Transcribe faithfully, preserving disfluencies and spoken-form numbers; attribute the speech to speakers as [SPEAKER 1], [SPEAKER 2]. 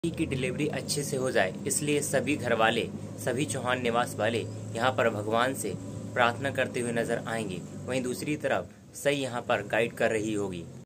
[SPEAKER 1] की डिलीवरी अच्छे से हो जाए, इसलिए सभी घर वाले, सभी चौहान निवास वाले यहाँ पर भगवान से प्रार्थना करते हुए नजर आएंगे। वहीं दूसरी तरफ सई यहाँ पर गाइड कर रही होगी।